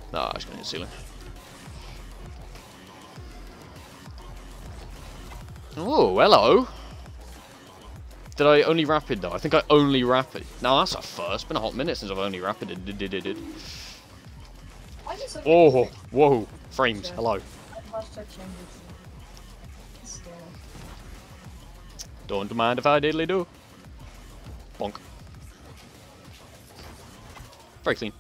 Ah, it's going to hit the ceiling. Oh, hello. Did I only rapid though? I think I only rapid. No, that's a first. It's been a hot minute since I've only rapided. Oh, whoa. Frames, hello. Don't mind if I diddly do. Bonk. Very clean.